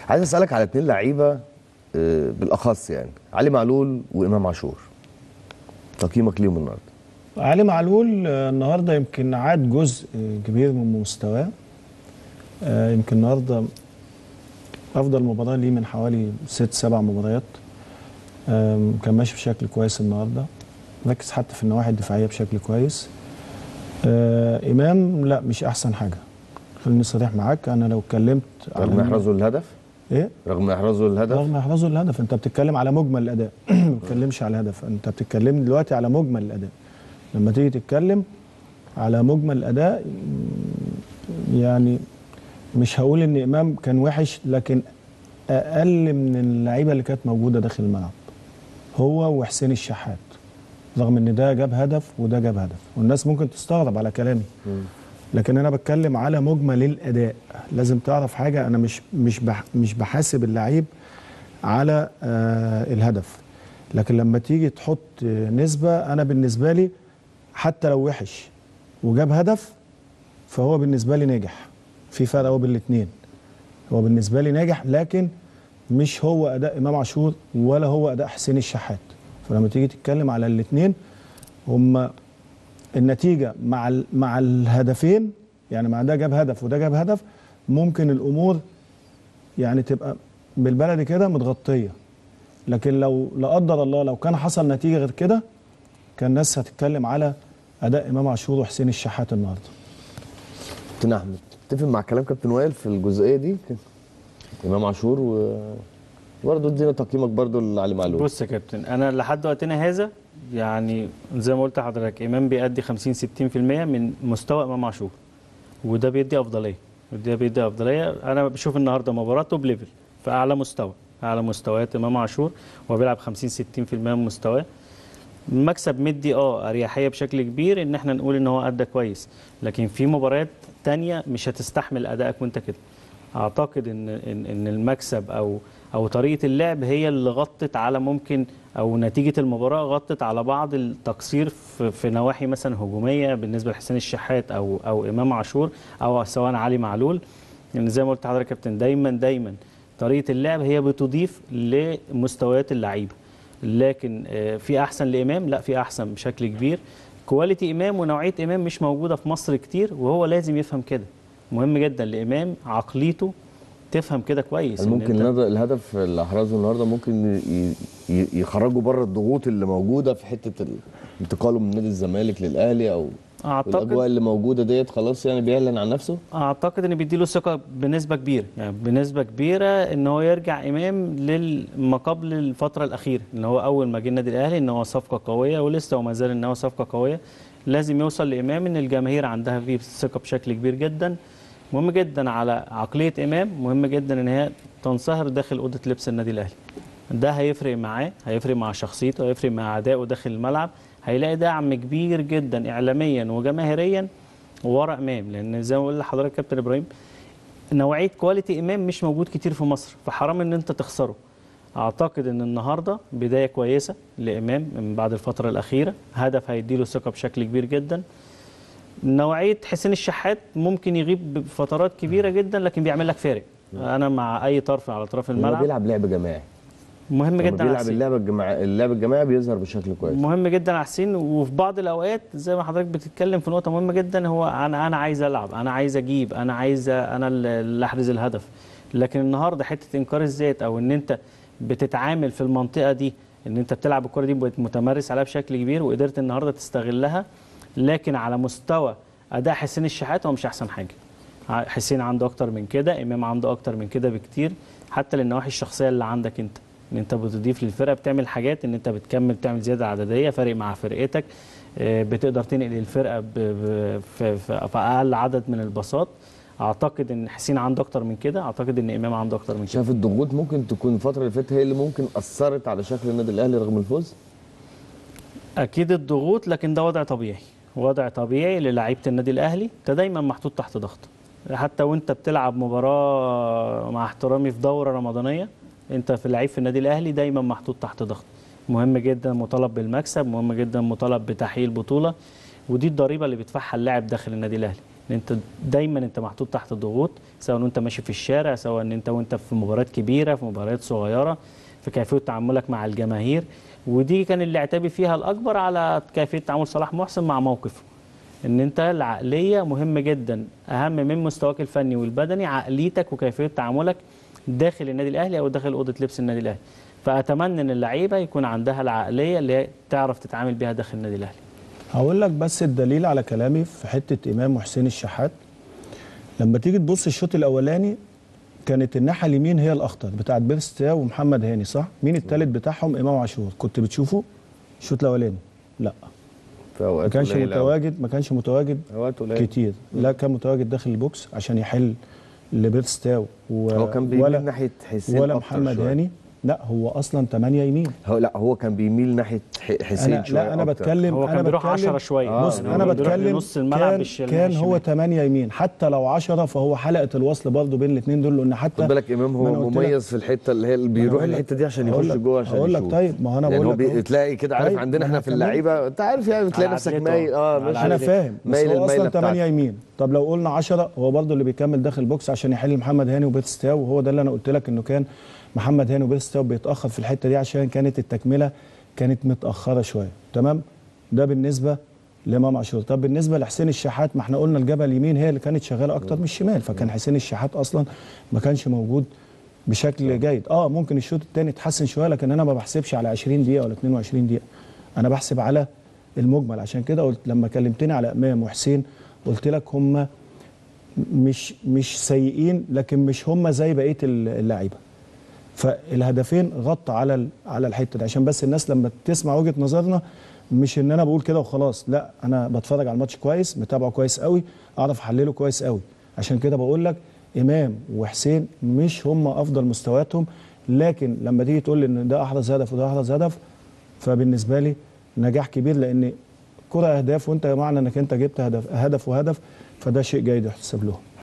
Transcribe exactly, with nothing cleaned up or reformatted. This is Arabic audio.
عايز اسالك على اتنين لعيبه بالاخص، يعني علي معلول وامام عاشور، تقييمك ليهم النهارده؟ علي معلول النهارده يمكن عاد جزء كبير من مستواه. يمكن النهارده افضل مباراه ليه من حوالي ست سبع مباريات. كان ماشي بشكل كويس النهارده، ركز حتى في النواحي الدفاعيه بشكل كويس. امام لا، مش احسن حاجه، خليني صريح معاك. انا لو اتكلمت رغم احرازه الهدف ايه رغم احرازه الهدف رغم احرازه الهدف انت بتتكلم على مجمل الاداء ما بتتكلمش على الهدف، انت بتتكلم دلوقتي على مجمل الاداء. لما تيجي تتكلم على مجمل الاداء، يعني مش هقول ان امام كان وحش، لكن اقل من اللعيبه اللي كانت موجوده داخل الملعب، هو وحسين الشحات، رغم ان ده جاب هدف وده جاب هدف، والناس ممكن تستغرب على كلامي، لكن انا بتكلم على مجمل الاداء. لازم تعرف حاجه، انا مش مش مش بحاسب اللعيب على آه الهدف، لكن لما تيجي تحط نسبه، انا بالنسبه لي حتى لو وحش وجاب هدف فهو بالنسبه لي ناجح. في فرق هو بين الاثنين، هو بالنسبه لي ناجح، لكن مش هو اداء امام عاشور ولا هو اداء حسين الشحات. فلما تيجي تتكلم على الاثنين، هم النتيجه مع مع الهدفين، يعني مع ده جاب هدف وده جاب هدف، ممكن الامور يعني تبقى بالبلدي كده متغطيه. لكن لو لا قدر الله لو كان حصل نتيجه غير كده، كان الناس هتتكلم على اداء امام عاشور وحسين الشحات النهارده. كابتن احمد، تتفق مع كلام كابتن وائل في الجزئيه دي؟ امام عاشور و برضه ادينا تقييمك برضه لعلي معلول. بص يا كابتن، انا لحد وقتنا هذا يعني زي ما قلت لحضرتك، امام بيأدي خمسين ستين في المية من مستوى امام عاشور، وده بيدي افضليه وده بيدي افضليه. انا بشوف النهارده مباراه توب ليفل في اعلى مستوى، اعلى مستويات امام عاشور، وهو بيلعب خمسين ستين في المية من مستواه. المكسب مدي اه اريحيه بشكل كبير ان احنا نقول ان هو ادى كويس، لكن في مباريات تانية مش هتستحمل ادائك وانت كده. اعتقد ان ان ان المكسب او او طريقه اللعب هي اللي غطت على ممكن، او نتيجه المباراه غطت على بعض التقصير في, في نواحي مثلا هجوميه بالنسبه لحسين الشحات او او امام عاشور او سواء علي معلول. يعني زي ما قلت لحضرتك يا كابتن، دايما دايما طريقه اللعب هي بتضيف لمستويات اللعيبه، لكن في احسن لامام، لا في احسن بشكل كبير. كواليتي امام ونوعيه امام مش موجوده في مصر كتير، وهو لازم يفهم كده. مهم جدا لامام عقليته تفهم كده كويس. ممكن الهدف اللي احرزه النهارده ممكن يخرجه بره الضغوط اللي موجوده في حته انتقاله من نادي الزمالك للاهلي، او أعتقد الاجواء اللي موجوده ديت خلاص يعني بيعلن عن نفسه. اعتقد ان بيديله ثقه بنسبه كبيره، يعني بنسبه كبيره ان هو يرجع امام لما قبل الفتره الاخيره، ان هو اول ما جه النادي الاهلي ان هو صفقه قويه، ولسه وما زال ان هو صفقه قويه. لازم يوصل لامام ان الجماهير عندها فيه ثقه بشكل كبير جدا. مهم جدا على عقليه امام، مهم جدا ان هي تنصهر داخل اوضه لبس النادي الاهلي. ده هيفرق معاه، هيفرق مع شخصيته، هيفرق مع ادائه داخل الملعب، هيلاقي دعم كبير جدا اعلاميا وجماهيريا ورا امام. لان زي ما بقول لحضرتك كابتن ابراهيم، نوعيه كواليتي امام مش موجود كتير في مصر، فحرام ان انت تخسره. اعتقد ان النهارده بدايه كويسه لامام من بعد الفتره الاخيره، هدف هيديله ثقه بشكل كبير جدا. نوعيه حسين الشحات ممكن يغيب بفترات كبيره جدا، لكن بيعمل لك فارق. انا مع اي طرف على طرف الملعب. هو بيلعب لعب جماعي، مهم جدا. بيلعب اللعب الجماعي، اللعب الجماعي بيظهر بشكل كويس. مهم جدا على حسين، وفي بعض الاوقات زي ما حضرتك بتتكلم في نقطه مهمه جدا، هو انا انا عايز العب، انا عايز اجيب، انا عايز انا اللي احرز الهدف. لكن النهارده حته انكار الذات، او ان انت بتتعامل في المنطقه دي، ان انت بتلعب الكره دي بقيت متمرس عليها بشكل كبير وقدرت النهارده تستغلها، لكن على مستوى اداء حسين الشحات هو مش احسن حاجه. حسين عنده اكتر من كده، امام عنده اكتر من كده بكتير، حتى للنواحي الشخصيه اللي عندك انت، ان انت بتضيف للفرقه، بتعمل حاجات، ان انت بتكمل بتعمل زياده عدديه، فارق مع فرقتك، بتقدر تنقل الفرقه في اقل عدد من الباصات. اعتقد ان حسين عنده اكتر من كده، اعتقد ان امام عنده اكتر من كده. شايف الضغوط ممكن تكون الفتره اللي فاتت هي اللي ممكن اثرت على شكل النادي الاهلي رغم الفوز؟ اكيد الضغوط، لكن ده وضع طبيعي، وضع طبيعي للاعيبه النادي الاهلي. انت دايما محطوط تحت ضغط، حتى وانت بتلعب مباراه مع احترامي في دوره رمضانيه، انت في لعيب في النادي الاهلي دايما محطوط تحت ضغط. مهم جدا مطالب بالمكسب، مهم جدا مطالب بتحقيق البطوله، ودي الضريبه اللي بيدفعها اللاعب داخل النادي الاهلي. ان انت دايما انت محطوط تحت ضغوط، سواء وانت ماشي في الشارع، سواء ان انت وانت في مباريات كبيره، في مباريات صغيره، في كيفيه تعاملك مع الجماهير. ودي كان اللي اعتبي فيها الاكبر على كيفيه تعامل صلاح محسن مع موقفه، ان انت العقليه مهمه جدا، اهم من مستواك الفني والبدني، عقليتك وكيفيه تعاملك داخل النادي الاهلي او داخل اوضه لبس النادي الاهلي. فاتمنى ان اللعيبه يكون عندها العقليه اللي هي تعرف تتعامل بيها داخل النادي الاهلي. هقول لك بس الدليل على كلامي في حته امام وحسين الشحات. لما تيجي تبص الشوط الاولاني كانت الناحيه اليمين هي الاخطر بتاعت بيرستاو ومحمد هاني، صح؟ مين الثالث بتاعهم؟ امام عاشور. كنت بتشوفه الشوط الاولاني؟ لا، في اوقات ما كانش قليلة أوي. متواجد، ما كانش متواجد اوقات قليلة كتير. لا، كان متواجد داخل البوكس عشان يحل لبيرستاو و... هو كان بيميل ولا ناحيه حسين ولا أكتر محمد شوية. هاني. لا، هو اصلا ثمانية يمين. هو لا هو كان بيميل ناحيه ح- حسين أنا شويه لا انا أكتر. بتكلم هو انا كان بيروح بتكلم عشرة شويه. آه، بص يعني انا هو بيروح بتكلم لنص الملعب كان, بالش- كان هو الشمال. ثمانية يمين، حتى لو عشرة فهو حلقه الوصل برضه بين الاثنين دول، لان حتى خد بالك امام ما أنا هو قلت لك- مميز في الحته اللي هي اللي ما أنا بيروح هقول لك- الحته دي عشان هقول يخش لك- جوه عشان هقول لك يشوط. طيب، ما هو أنا يعني بقول هو لك بي- أهو. تلاقي كده عارف طيب، عندنا ما احنا أنا في هكمل. اللعيبه انت عارف يعني بتلاقي على نفسك عدلته. مايل اه على ماشي انا عدلته. فاهم، بس مايل هو المايله اصلا بتاعته. ثمانية يمين. طب لو قلنا عشرة، هو برضه اللي بيكمل داخل البوكس عشان يحل محمد هاني وبيرستاو، وهو ده اللي انا قلت لك انه كان محمد هاني وبيرستاو بيتاخر في الحته دي عشان كانت التكمله كانت متاخره شويه. تمام، ده بالنسبه لامام عاشور. طب بالنسبه لحسين الشحات، ما احنا قلنا الجبهه اليمين هي اللي كانت شغاله اكتر من الشمال، فكان حسين الشحات اصلا ما كانش موجود بشكل جيد. اه ممكن الشوط الثاني اتحسن شويه، لكن انا ما بحسبش على عشرين دقيقه ولا اتنين وعشرين دقيقه، انا بحسب على المجمل. عشان كده قلت لما كلمتني على امام وحسين قلت لك هم مش مش سيئين، لكن مش هم زي بقيه اللعيبه. فالهدفين غطى على ال- على الحته دي، عشان بس الناس لما تسمع وجهه نظرنا، مش ان انا بقول كده وخلاص، لا، انا بتفرج على الماتش كويس، متابعه كويس قوي، اعرف احلله كويس قوي. عشان كده بقول لك امام وحسين مش هم افضل مستوياتهم، لكن لما تيجي تقول لي ان ده احرز هدف وده احرز هدف، فبالنسبه لي نجاح كبير، لان كره اهداف وانت معنى انك انت جبت هدف هدف وهدف، فده شيء جيد يحتسب لهم.